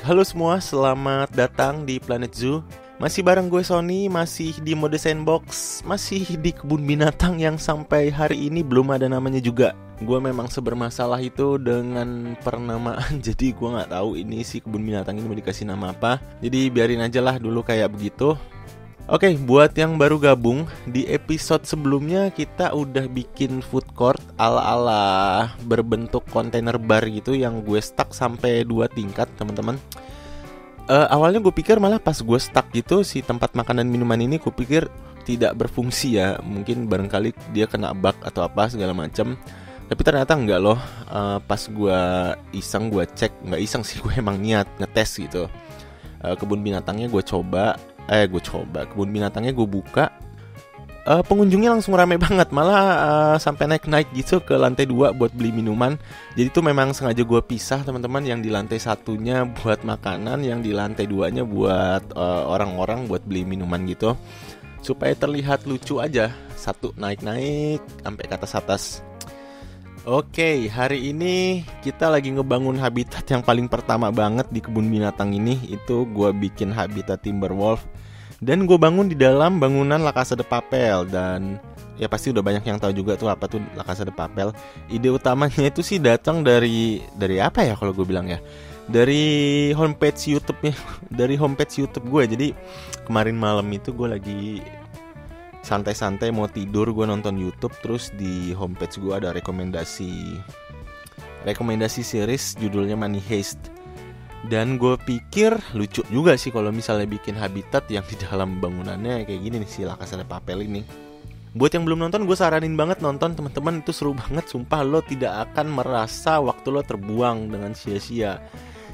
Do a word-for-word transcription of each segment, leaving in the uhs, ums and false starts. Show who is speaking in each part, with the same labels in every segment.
Speaker 1: halo semua, selamat datang di Planet Zoo. Masih bareng gue Sony, masih di mode sandbox, masih di kebun binatang yang sampai hari ini belum ada namanya juga. Gue memang sebermasalah itu dengan pernamaan, jadi gue gak tahu ini si kebun binatang ini mau dikasih nama apa. Jadi biarin aja lah dulu kayak begitu. Oke, buat yang baru gabung, di episode sebelumnya kita udah bikin food court ala-ala berbentuk kontainer bar gitu yang gue stuck sampai dua tingkat, teman-teman. Uh, awalnya gue pikir malah pas gue stuck gitu si tempat makan dan minuman ini gue pikir tidak berfungsi ya, mungkin barangkali dia kena bug atau apa segala macam. Tapi ternyata enggak loh. Uh, pas gue iseng gue cek, nggak iseng sih, gue emang niat ngetes gitu. Uh, kebun binatangnya gue coba. Eh gue coba kebun binatangnya gue buka, uh, pengunjungnya langsung rame banget, malah uh, sampai naik-naik gitu ke lantai dua buat beli minuman. Jadi itu memang sengaja gue pisah, teman-teman. Yang di lantai satunya buat makanan, yang di lantai duanya buat uh, orang-orang buat beli minuman gitu, supaya terlihat lucu aja. Satu naik-naik sampai ke atas-atas. Oke, hari ini kita lagi ngebangun habitat yang paling pertama banget di kebun binatang ini. Itu gue bikin habitat Timberwolf. Dan gue bangun di dalam bangunan La Casa de Papel. Dan ya pasti udah banyak yang tahu juga tuh apa tuh La Casa de Papel. Ide utamanya itu sih datang dari Dari apa ya kalau gue bilang ya, dari homepage YouTube-nya. Dari homepage YouTube gue. Jadi kemarin malam itu gue lagi santai-santai mau tidur, gue nonton YouTube, terus di homepage gue ada rekomendasi rekomendasi series judulnya Money Heist. Dan gue pikir lucu juga sih kalau misalnya bikin habitat yang di dalam bangunannya kayak gini nih, si La Casa de Papel ini. Buat yang belum nonton, gue saranin banget nonton, teman-teman. Itu seru banget, sumpah. Lo tidak akan merasa waktu lo terbuang dengan sia-sia.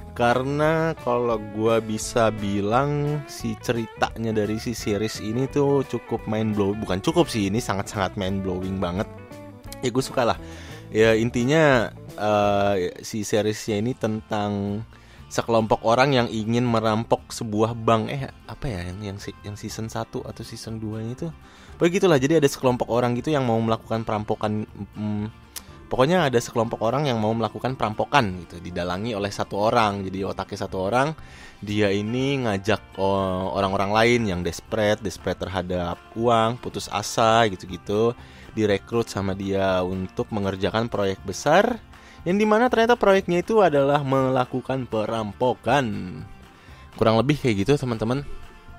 Speaker 1: Karena kalau gue bisa bilang si ceritanya dari si series ini tuh cukup mind blowing. Bukan cukup sih, ini sangat-sangat mind blowing banget. Ya gue suka lah. Ya intinya uh, si seriesnya ini tentang sekelompok orang yang ingin merampok sebuah bank. Eh apa ya yang yang, yang season satu atau season dua itu. Begitulah, jadi ada sekelompok orang gitu yang mau melakukan perampokan. Hmm, Pokoknya ada sekelompok orang yang mau melakukan perampokan gitu, didalangi oleh satu orang. Jadi otaknya satu orang, dia ini ngajak oh, orang-orang lain yang desperate, desperate terhadap uang, putus asa gitu-gitu, direkrut sama dia untuk mengerjakan proyek besar, yang dimana ternyata proyeknya itu adalah melakukan perampokan. Kurang lebih kayak gitu, teman-teman.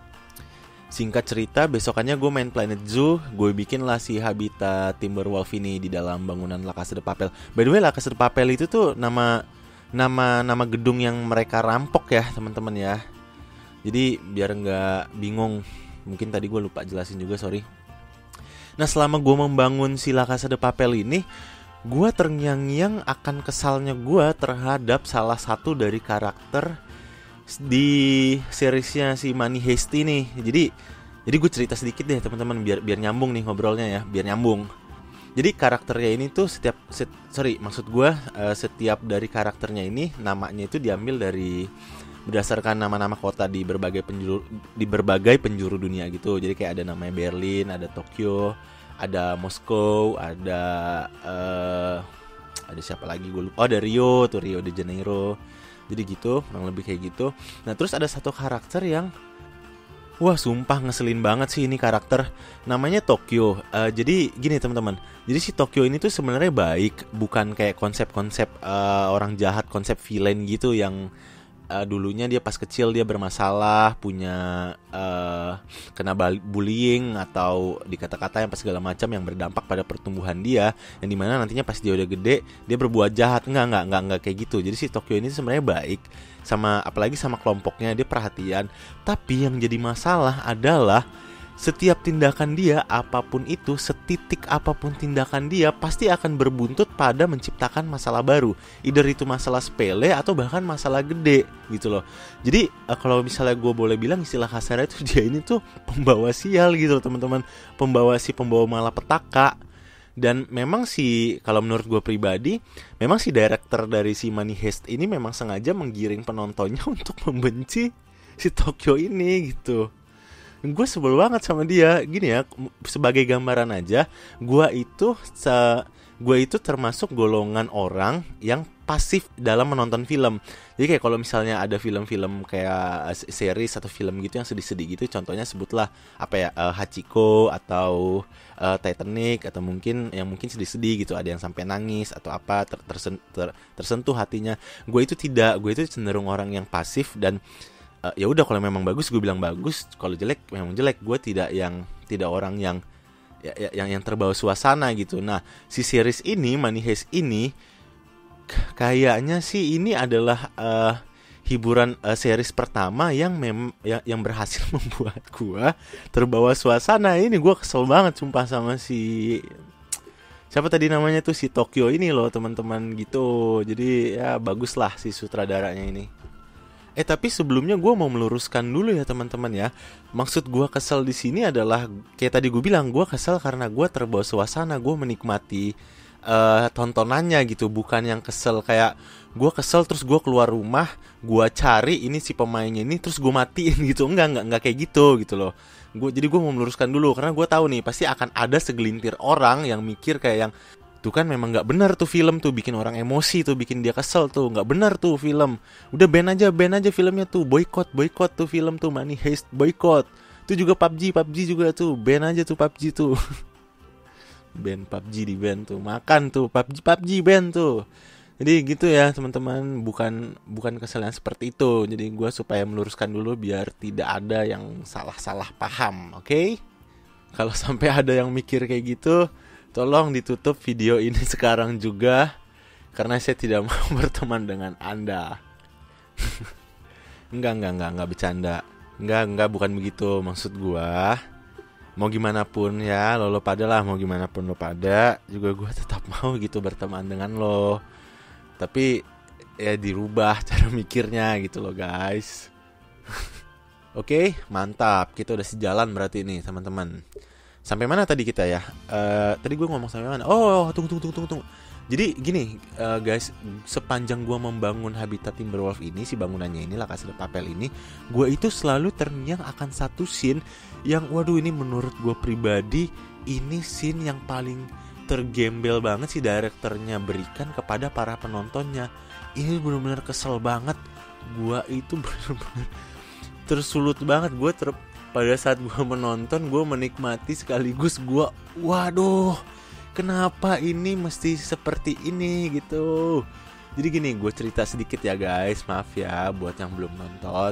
Speaker 1: Singkat cerita, besokannya gue main Planet Zoo. Gue bikin lah si habitat Timberwolf ini di dalam bangunan La Casa de Papel. By the way, La Casa de Papel itu tuh nama Nama nama gedung yang mereka rampok ya, teman-teman ya. Jadi biar gak bingung, mungkin tadi gue lupa jelasin juga, sorry. Nah, selama gue membangun si La Casa de Papel ini, gue terngiang-ngiang akan kesalnya gue terhadap salah satu dari karakter di seriesnya si Money Heist ini. Jadi jadi gue cerita sedikit deh, teman-teman, biar biar nyambung nih ngobrolnya ya, biar nyambung. Jadi karakternya ini tuh setiap set, sorry maksud gue uh, setiap dari karakternya ini namanya itu diambil dari berdasarkan nama-nama kota di berbagai penjuru di berbagai penjuru dunia gitu. Jadi kayak ada namanya Berlin, ada Tokyo, ada Moskow, ada uh, ada siapa lagi gue lupa. Oh, ada Rio, tuh Rio de Janeiro. Jadi gitu, kurang lebih kayak gitu. Nah terus ada satu karakter yang wah sumpah ngeselin banget sih ini karakter. Namanya Tokyo. uh, Jadi gini teman-teman, jadi si Tokyo ini tuh sebenarnya baik. Bukan kayak konsep-konsep uh, orang jahat, konsep villain gitu yang uh, dulunya dia pas kecil dia bermasalah, punya uh, kena bullying atau dikata-kata yang pas segala macam yang berdampak pada pertumbuhan dia, yang dimana nantinya pas dia udah gede dia berbuat jahat. Enggak, enggak, enggak, enggak kayak gitu. Jadi si Tokyo ini sebenarnya baik, sama apalagi sama kelompoknya dia perhatian. Tapi yang jadi masalah adalah setiap tindakan dia, apapun itu, setitik apapun tindakan dia, pasti akan berbuntut pada menciptakan masalah baru. Either itu masalah sepele atau bahkan masalah gede gitu loh. Jadi uh, kalau misalnya gue boleh bilang istilah kasarnya itu dia ini tuh pembawa sial gitu loh, teman-teman. Pembawa si pembawa malapetaka. Dan memang sih kalau menurut gue pribadi, memang si director dari si Money Heist ini memang sengaja menggiring penontonnya untuk membenci si Tokyo ini gitu. Gue sebel banget sama dia. Gini ya, sebagai gambaran aja, gue itu se gue itu termasuk golongan orang yang pasif dalam menonton film. Jadi kayak kalau misalnya ada film-film kayak series atau film gitu yang sedih-sedih gitu, contohnya sebutlah apa ya, uh, Hachiko atau uh, Titanic, atau mungkin yang mungkin sedih-sedih gitu, ada yang sampai nangis atau apa, ter- tersen- ter- tersentuh hatinya. Gue itu tidak, gue itu cenderung orang yang pasif dan uh, ya udah, kalau memang bagus gue bilang bagus, kalau jelek memang jelek. Gue tidak yang tidak orang yang ya, ya, yang yang terbawa suasana gitu. Nah, si series ini, Money Heist ini, kayaknya sih ini adalah uh, hiburan uh, series pertama yang mem yang, yang berhasil membuat gua terbawa suasana. Ini gua kesel banget sumpah sama si siapa tadi namanya tuh, si Tokyo ini loh teman-teman gitu. Jadi ya bagus lah si sutradaranya ini. Eh tapi sebelumnya gue mau meluruskan dulu ya teman-teman ya. Maksud gue kesel di sini adalah kayak tadi gue bilang, gue kesel karena gue terbawa suasana, gue menikmati uh, tontonannya gitu. Bukan yang kesel kayak gue kesel terus gue keluar rumah, gue cari ini si pemainnya ini terus gue matiin gitu. Enggak, enggak, enggak kayak gitu gitu loh. Gue jadi gue mau meluruskan dulu karena gue tahu nih pasti akan ada segelintir orang yang mikir kayak yang tuh kan memang nggak benar tuh film tuh, bikin orang emosi tuh, bikin dia kesel tuh, nggak benar tuh film. Udah ban aja, ban aja filmnya tuh, boykot, boykot tuh film tuh, Money Heist, boykot. Itu juga P U B G, P U B G juga tuh, ban aja tuh P U B G tuh. Ban P U B G di ban tuh, makan tuh P U B G, P U B G ban tuh. Jadi gitu ya teman-teman, bukan bukan kesalahan seperti itu. Jadi gue supaya meluruskan dulu biar tidak ada yang salah-salah paham, oke? Okay? Kalau sampai ada yang mikir kayak gitu, tolong ditutup video ini sekarang juga, karena saya tidak mau berteman dengan Anda. Enggak, enggak, enggak, enggak bercanda. Enggak, enggak, bukan begitu maksud gua. Mau gimana pun ya, lo lo pada lah, mau gimana pun lo pada, juga gua tetap mau gitu berteman dengan lo. Tapi ya dirubah cara mikirnya gitu loh guys. Oke, mantap. Kita udah sejalan berarti nih teman-teman. Sampai mana tadi kita ya? Uh, tadi gue ngomong sampai mana? Oh, tunggu, tunggu, tunggu, tunggu. Jadi gini, uh, guys, sepanjang gue membangun habitat Timberwolf ini, si bangunannya ini, La Casa de Papel ini, gue itu selalu terngiang akan satu scene yang, waduh, ini menurut gue pribadi, ini scene yang paling tergembel banget si direkturnya berikan kepada para penontonnya. Ini benar-benar kesel banget. Gue itu benar-benar tersulut banget. Gue ter Pada saat gue menonton, gue menikmati sekaligus gue, waduh, kenapa ini mesti seperti ini gitu. Jadi gini, gue cerita sedikit ya guys, maaf ya buat yang belum nonton.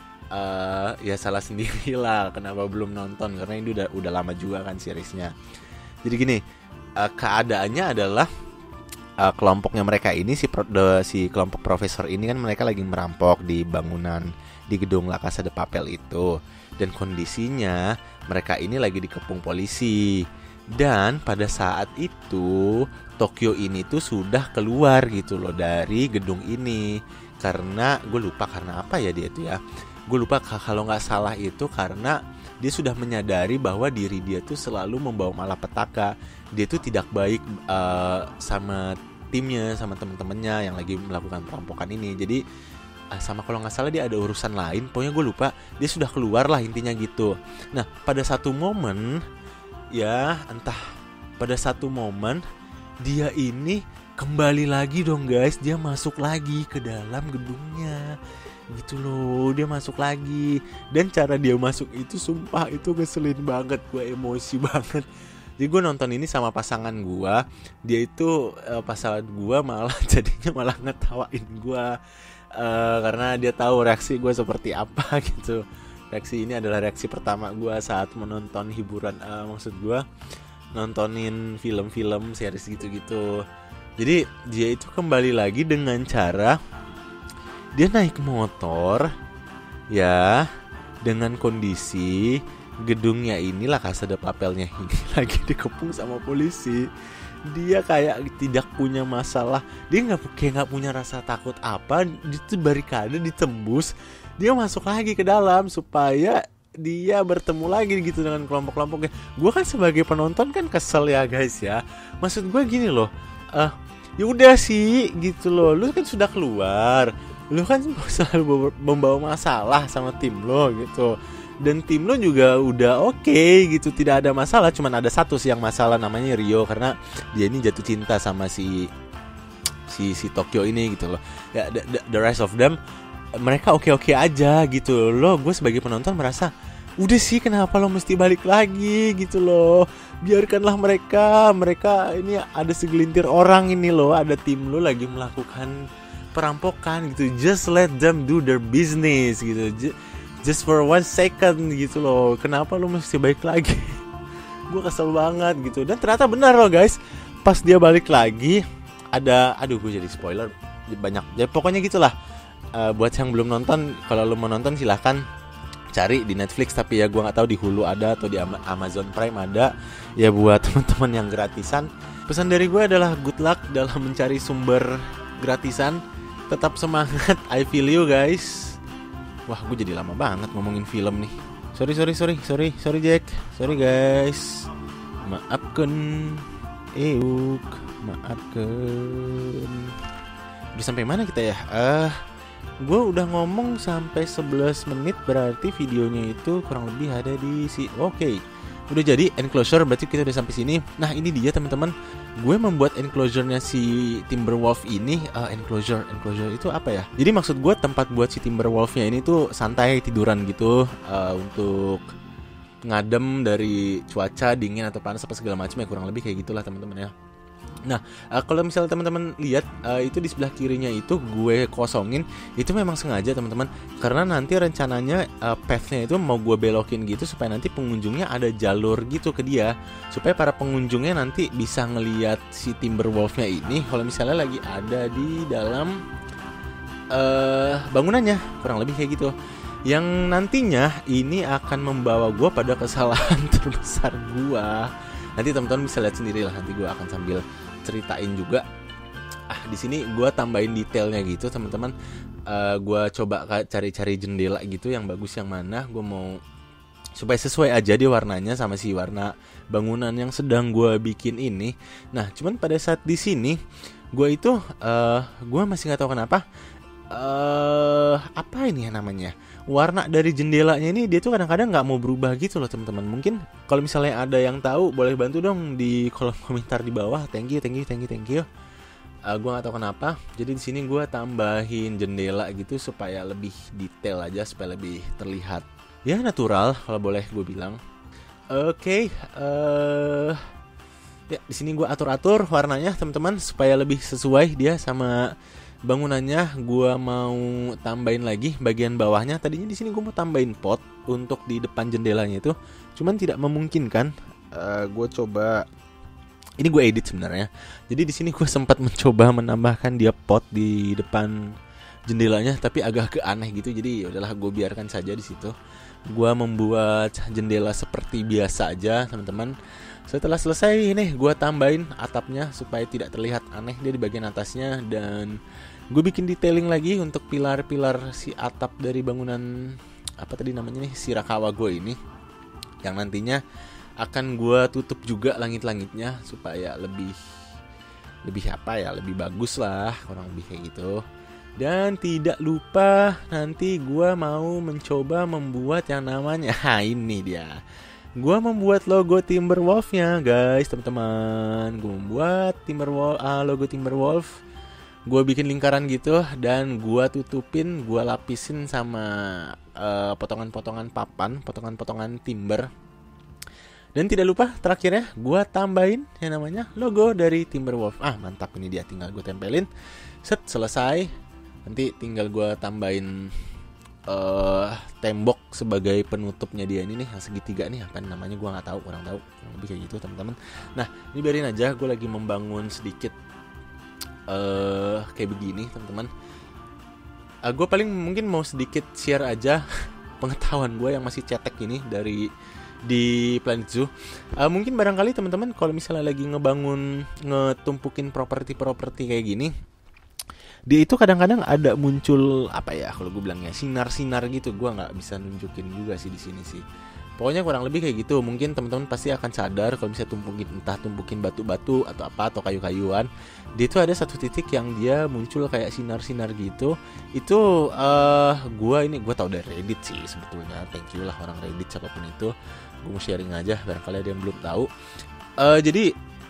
Speaker 1: Uh, ya salah sendiri lah kenapa belum nonton, karena ini udah udah lama juga kan seriesnya. Jadi gini, uh, keadaannya adalah uh, kelompoknya mereka ini si pro, the, si kelompok profesor ini kan mereka lagi merampok di bangunan di gedung La Casa de Papel itu. Dan kondisinya mereka ini lagi dikepung polisi. Dan pada saat itu Tokyo ini tuh sudah keluar gitu loh dari gedung ini. Karena gue lupa karena apa ya dia itu ya. Gue lupa kalau gak salah itu karena dia sudah menyadari bahwa diri dia tuh selalu membawa malapetaka. Dia tuh tidak baik uh, sama timnya, sama temen-temennya yang lagi melakukan perampokan ini. Jadi sama kalau nggak salah dia ada urusan lain, pokoknya gue lupa, dia sudah keluar lah intinya gitu. Nah pada satu momen ya entah pada satu momen dia ini kembali lagi dong guys, dia masuk lagi ke dalam gedungnya gitu loh, dia masuk lagi. Dan cara dia masuk itu sumpah itu ngeselin banget, gue emosi banget. Jadi gue nonton ini sama pasangan gue, dia itu uh, pasangan gue malah jadinya malah ngetawain gue. Uh, karena dia tahu reaksi gue seperti apa gitu. Reaksi ini adalah reaksi pertama gue saat menonton hiburan, uh, maksud gue nontonin film-film series gitu-gitu. Jadi dia itu kembali lagi dengan cara dia naik motor ya, dengan kondisi gedungnya inilah La Casa de Papelnya ini lagi dikepung sama polisi. Dia kayak tidak punya masalah, dia nggak kayak nggak punya rasa takut apa. Itu barikade ditembus, dia masuk lagi ke dalam supaya dia bertemu lagi gitu dengan kelompok-kelompoknya. Gue kan sebagai penonton kan kesel ya guys ya. Maksud gue gini loh, uh, ya udah sih gitu loh, lu kan sudah keluar, lu kan selalu membawa masalah sama tim lo gitu. Dan tim lo juga udah oke okay, gitu, tidak ada masalah. Cuman ada satu sih yang masalah, namanya Rio, karena dia ini jatuh cinta sama si si si Tokyo ini gitu loh. Ya the, the, the rest of them mereka oke-oke aja gitu loh. Gue sebagai penonton merasa udah sih, kenapa lo mesti balik lagi gitu loh. Biarkanlah mereka, mereka ini ada segelintir orang ini loh, ada tim lo lagi melakukan perampokan gitu. Just let them do their business gitu. Just for one second gitu loh. Kenapa lo mesti balik lagi? Gue kesel banget gitu. Dan ternyata benar loh guys. Pas dia balik lagi ada, aduh gue jadi spoiler banyak. Ya pokoknya gitulah. Uh, buat yang belum nonton, kalau lo mau nonton silahkan cari di Netflix, tapi ya gue nggak tahu di Hulu ada atau di Amazon Prime ada. Ya buat teman-teman yang gratisan, pesan dari gue adalah good luck dalam mencari sumber gratisan. Tetap semangat, I feel you guys. Wah, gue jadi lama banget ngomongin film nih. Sorry sorry sorry sorry sorry Jack, sorry guys. Maafkan, euk, maafkan. Udah sampai mana kita ya? Ah. Uh, Gue udah ngomong sampai sebelas menit, berarti videonya itu kurang lebih ada di si. Oke, okay. Udah jadi enclosure, berarti kita udah sampai sini. Nah ini dia teman-teman, gue membuat enclosure-nya si Timberwolf ini. uh, Enclosure, enclosure itu apa ya? Jadi maksud gue tempat buat si Timberwolf-nya ini tuh santai tiduran gitu, uh, untuk ngadem dari cuaca dingin atau panas apa segala macam ya, kurang lebih kayak gitulah teman-teman ya. Nah, uh, kalau misalnya teman-teman lihat uh, itu di sebelah kirinya itu gue kosongin, itu memang sengaja teman-teman, karena nanti rencananya uh, path-nya itu mau gue belokin gitu supaya nanti pengunjungnya ada jalur gitu ke dia, supaya para pengunjungnya nanti bisa ngelihat si Timberwolf-nya ini kalau misalnya lagi ada di dalam uh, bangunannya, kurang lebih kayak gitu. Yang nantinya ini akan membawa gue pada kesalahan terbesar gue. Nanti teman-teman bisa lihat sendiri lah, nanti gue akan sambil ceritain juga. Ah, di sini gue tambahin detailnya gitu teman-teman. Uh, gue coba cari-cari jendela gitu yang bagus yang mana. Gue mau supaya sesuai aja dia warnanya sama si warna bangunan yang sedang gue bikin ini. Nah, cuman pada saat di sini gue itu uh, gue masih nggak tahu kenapa. Uh, apa ini ya namanya? Warna dari jendelanya ini dia tuh kadang-kadang nggak mau berubah gitu loh teman-teman. Mungkin kalau misalnya ada yang tahu boleh bantu dong di kolom komentar di bawah. Thank you, thank you, thank you, thank you. Uh, gue nggak tahu kenapa. Jadi di sini gue tambahin jendela gitu supaya lebih detail aja, supaya lebih terlihat ya natural kalau boleh gue bilang. Oke, okay, uh, ya di sini gue atur-atur warnanya teman-teman supaya lebih sesuai dia sama bangunannya. Gua mau tambahin lagi bagian bawahnya. Tadinya di sini gua mau tambahin pot untuk di depan jendelanya itu, cuman tidak memungkinkan. Uh, gue coba, ini gue edit sebenarnya. Jadi di sini gue sempat mencoba menambahkan dia pot di depan jendelanya, tapi agak ke aneh gitu. Jadi yaudahlah, gue biarkan saja di situ. Gua membuat jendela seperti biasa aja teman-teman. Setelah selesai ini gue tambahin atapnya supaya tidak terlihat aneh dia di bagian atasnya, dan gue bikin detailing lagi untuk pilar-pilar si atap dari bangunan apa tadi namanya nih, Shirakawa gue ini, yang nantinya akan gue tutup juga langit-langitnya supaya lebih lebih apa ya, lebih bagus lah, kurang lebih kayak gitu. Dan tidak lupa nanti gue mau mencoba membuat yang namanya, ha ini dia, gue membuat logo Timberwolf-nya guys, teman-teman. Gue membuat Timberwolf, ah, logo Timberwolf. Gue bikin lingkaran gitu dan gue tutupin, gue lapisin sama uh, potongan-potongan papan, potongan-potongan timber. Dan tidak lupa terakhirnya gue tambahin yang namanya logo dari Timberwolf. Ah mantap, ini dia, tinggal gue tempelin. Set, selesai. Nanti tinggal gue tambahin Uh, tembok sebagai penutupnya dia ini nih, yang segitiga nih, apa namanya gue nggak tahu, kurang tahu, lebih kayak gitu teman-teman. Nah ini biarin aja, gue lagi membangun sedikit uh, kayak begini teman-teman. Uh, gue paling mungkin mau sedikit share aja pengetahuan gue yang masih cetek ini dari di Planet Zoo. Uh, mungkin barangkali teman-teman kalau misalnya lagi ngebangun, ngetumpukin properti-properti kayak gini, dia itu kadang-kadang ada muncul apa ya, kalau gue bilangnya sinar-sinar gitu. Gue nggak bisa nunjukin juga sih di sini sih. Pokoknya kurang lebih kayak gitu. Mungkin teman-teman pasti akan sadar kalau bisa tumpukin, entah tumpukin batu-batu atau apa, atau kayu-kayuan, dia itu ada satu titik yang dia muncul kayak sinar-sinar gitu. Itu uh, gue ini gue tahu dari Reddit sih sebetulnya. Thank you lah orang Reddit siapapun itu. Gue mau sharing aja barangkali ada yang belum tahu. Uh, jadi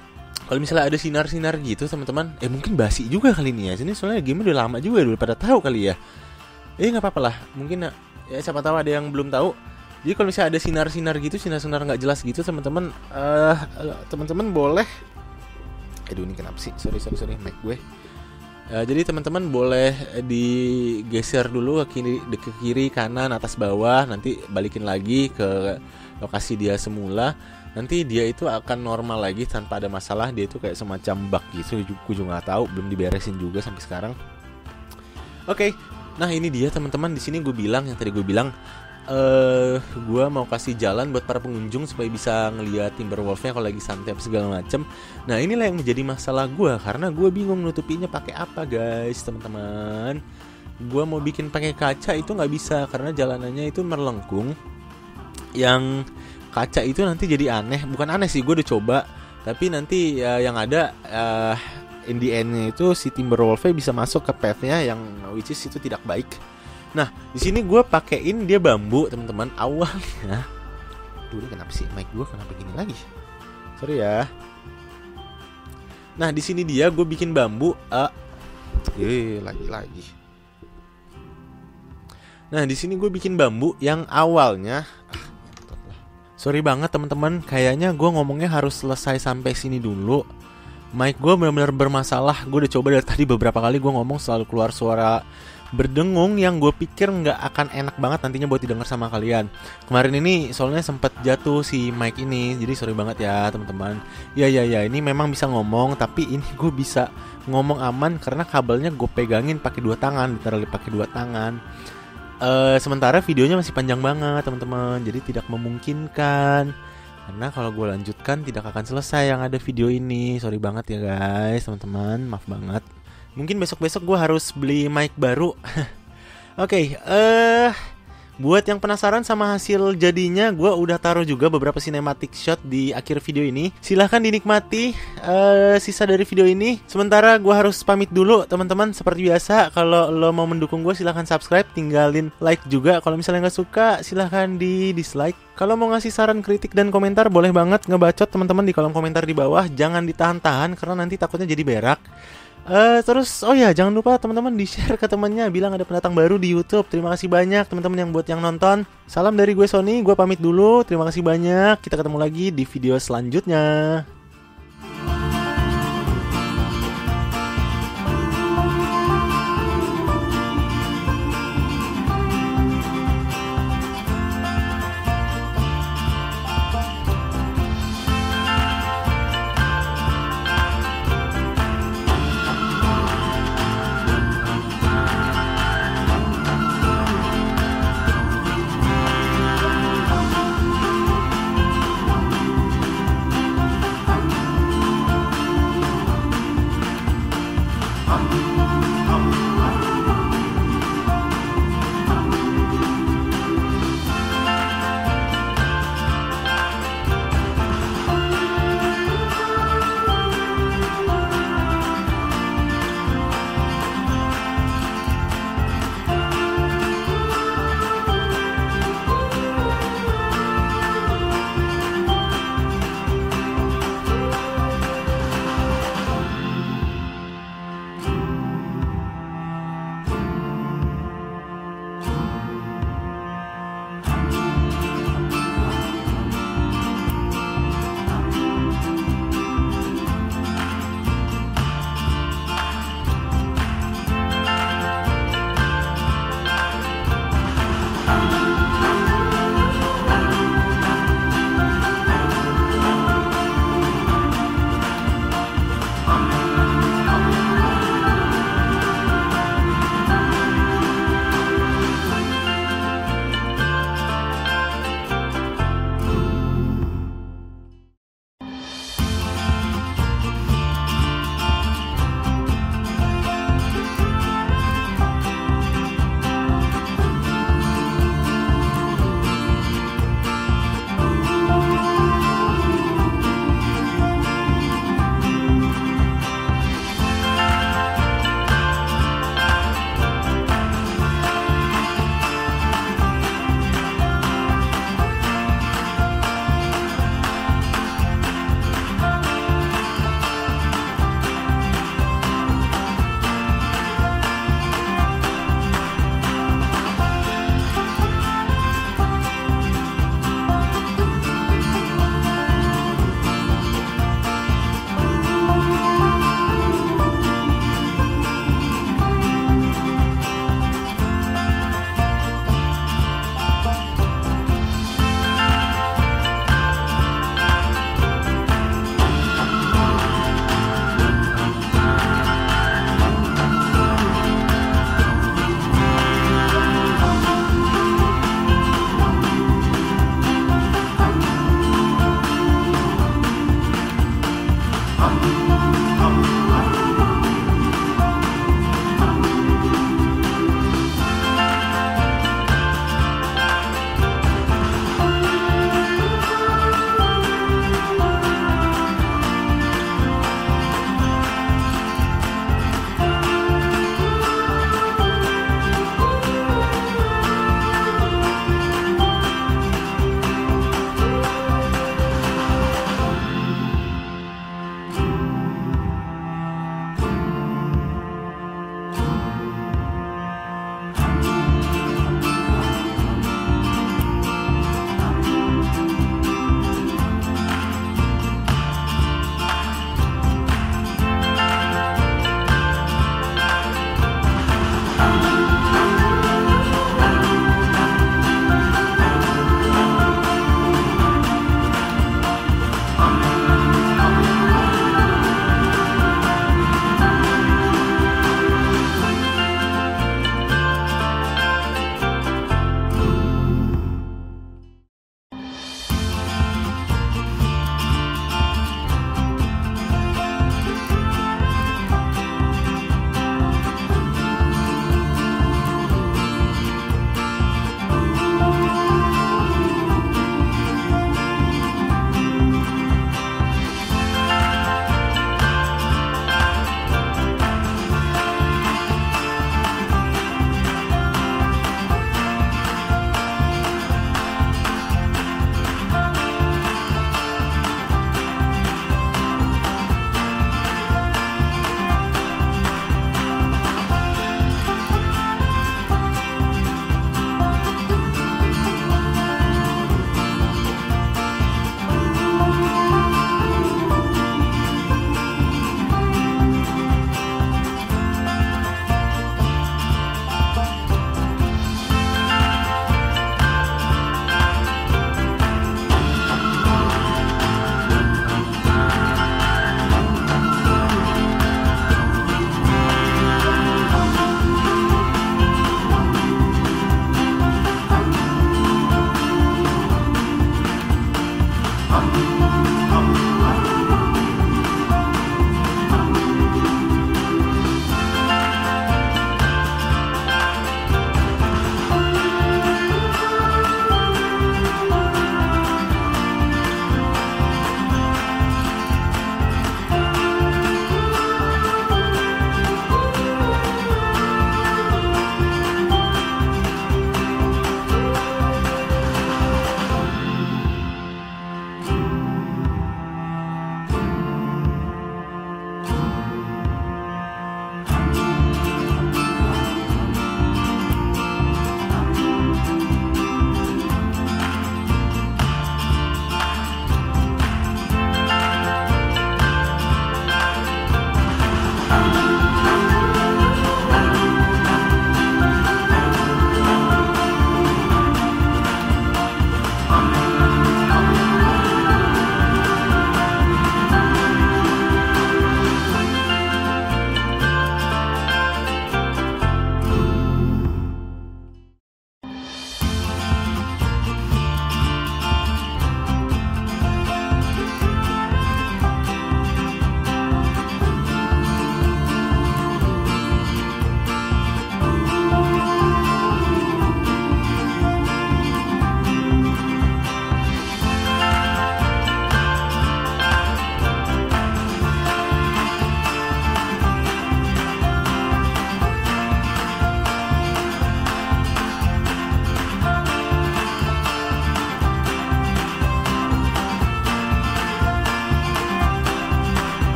Speaker 1: Kalau misalnya ada sinar-sinar gitu teman-teman, eh mungkin basi juga kali ini ya. Sini soalnya game udah lama juga, udah pada tahu kali ya. Eh nggak apa-apa lah, mungkin ya siapa tahu ada yang belum tahu. Jadi kalau misalnya ada sinar-sinar gitu, sinar-sinar nggak jelas gitu teman-teman, uh, teman-teman boleh. Aduh ini kenapa sih? Sorry sorry sorry, mic gue. Uh, jadi teman-teman boleh digeser dulu ke kiri, ke kiri, kanan, atas, bawah. Nanti balikin lagi ke lokasi dia semula. Nanti dia itu akan normal lagi tanpa ada masalah. Dia itu kayak semacam bug gitu. Gue juga nggak tahu, belum diberesin juga sampai sekarang. Oke, okay. Nah ini dia teman-teman. Di sini gue bilang yang tadi gue bilang, uh, gue mau kasih jalan buat para pengunjung supaya bisa ngeliat Timberwolf-nya kalau lagi santai segala macem. Nah inilah yang menjadi masalah gue, karena gue bingung nutupinya pakai apa guys, teman-teman. Gue mau bikin pakai kaca itu nggak bisa karena jalanannya itu merlengkung. Yang kaca itu nanti jadi aneh. Bukan aneh sih, gue udah coba. Tapi nanti ya, yang ada uh, in the end-nya itu si Timberwolf-nya bisa masuk ke path-nya yang which is itu tidak baik. Nah di sini gue pakein dia bambu teman-teman awalnya. Dulu kenapa sih mic gue kenapa gini lagi? Sorry ya. Nah di sini dia gue bikin bambu. Uh, eh lagi-lagi. Nah di sini gue bikin bambu yang awalnya. Sorry banget teman-teman, kayaknya gue ngomongnya harus selesai sampai sini dulu. Mic gue benar-benar bermasalah. Gue udah coba dari tadi beberapa kali gue ngomong selalu keluar suara berdengung yang gue pikir nggak akan enak banget nantinya buat didengar sama kalian. Kemarin ini soalnya sempat jatuh si mic ini, jadi sorry banget ya teman-teman. Ya ya ya, ini memang bisa ngomong, tapi ini gue bisa ngomong aman karena kabelnya gue pegangin pakai dua tangan, literally pakai dua tangan. Uh, sementara videonya masih panjang banget teman-teman, jadi tidak memungkinkan. Karena kalau gue lanjutkan tidak akan selesai yang ada video ini. Sorry banget ya guys, teman-teman, maaf banget. Mungkin besok-besok gue harus beli mic baru. Oke, okay, uh, buat yang penasaran sama hasil jadinya, gue udah taruh juga beberapa cinematic shot di akhir video ini. Silahkan dinikmati uh, sisa dari video ini. Sementara gue harus pamit dulu teman-teman. Seperti biasa, kalau lo mau mendukung gue silahkan subscribe, tinggalin like juga. Kalau misalnya gak suka silahkan di dislike. Kalau mau ngasih saran, kritik, dan komentar boleh banget ngebacot teman-teman di kolom komentar di bawah. Jangan ditahan-tahan karena nanti takutnya jadi berak. Uh, terus oh ya jangan lupa teman-teman di share ke temannya, bilang ada pendatang baru di YouTube. Terima kasih banyak teman-teman yang buat yang nonton. Salam dari gue Sony, gue pamit dulu. Terima kasih banyak. Kita ketemu lagi di video selanjutnya.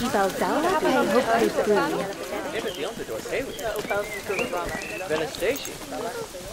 Speaker 2: Valtau bij Hoogtepunt.
Speaker 3: Wel een station.